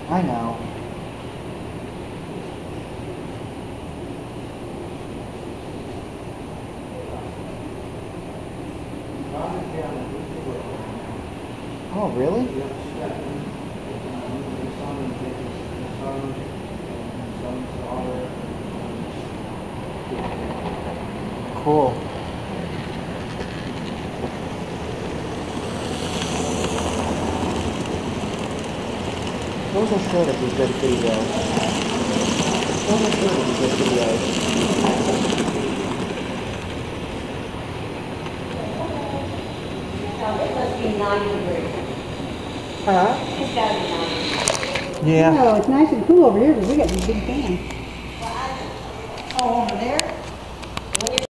I know. Oh, really? Cool. Those are sure to be good videos. Those are sure to be good videos. Now, it must be 90 degrees. Huh? It's got to be 90. Yeah. No, it's nice and cool over here because we got these big fans. Oh, over there?